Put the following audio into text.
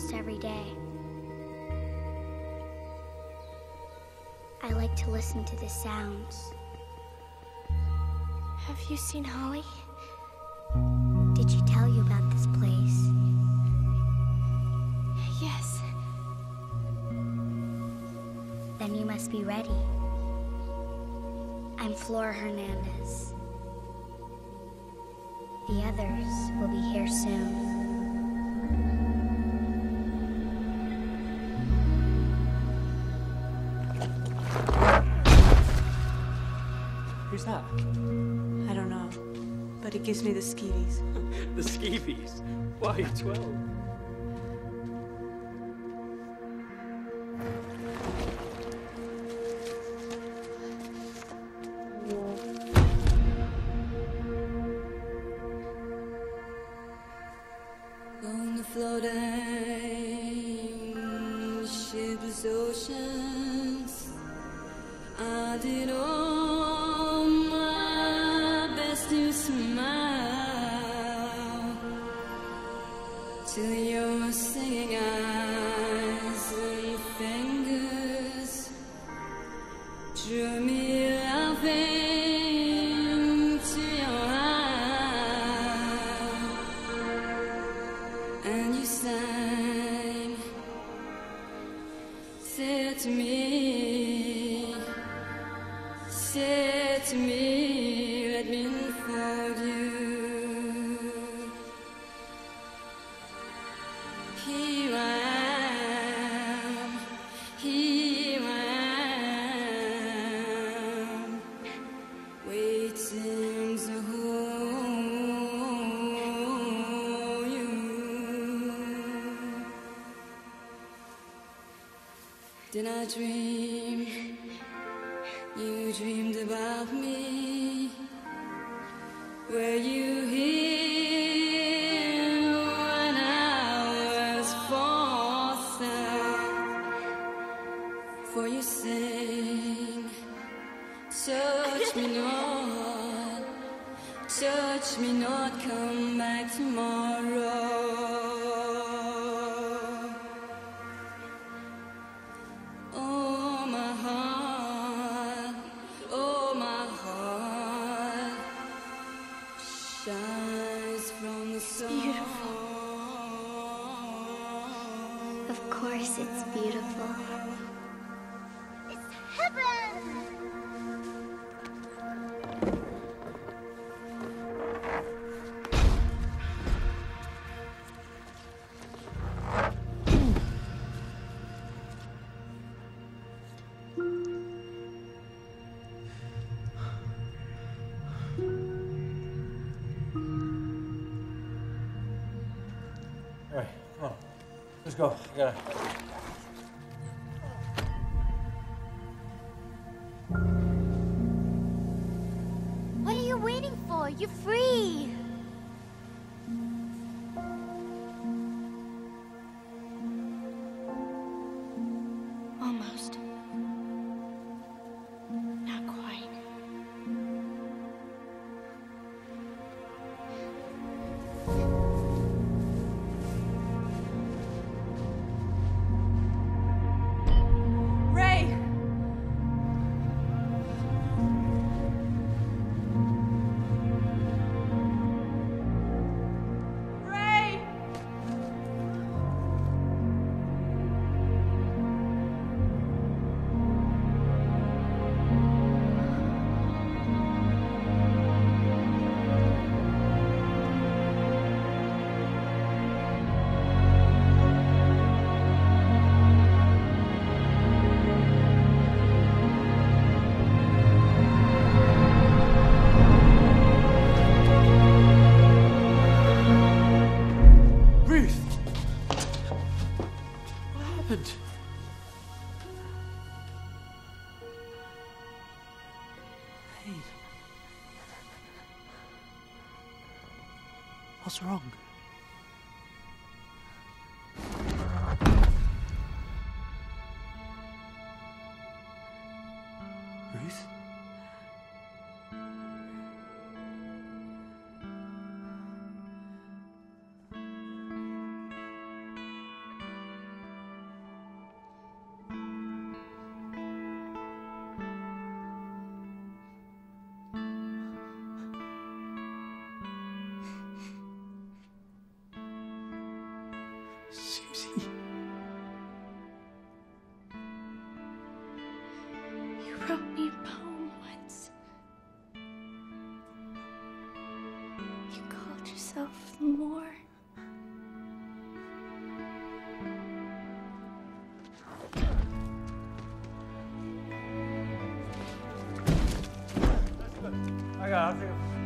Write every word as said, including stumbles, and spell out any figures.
almost every day. I like to listen to the sounds. Have you seen Holly? Did she tell you about this place? Yes. Then you must be ready. I'm Flora Hernandez. The others will be here soon. Who's that? I don't know, but it gives me the skeevies. The skeevies? Why, you're twelve. On the floating ships, oceans, I did all my best to smile till your singing eyes and fingers drew me laughing to your eyes. And you sang, said to me, said to me, let me unfold you. Here I am, here I am, waiting to hold you. Did I dream? You dreamed about me. Were you here when I was forced out? For you sang, touch me not, touch me not, come back tomorrow. Oh, my heart, oh, my heart shines from the sun. Beautiful. Of course it's beautiful. It's heaven! All right, come on. Let's go. I gotta... What are you waiting for? You're free! Almost. Not quite. Ray! Ray! Ruth! What happened? Hey. What's wrong? Ruth? got it. I'll take it.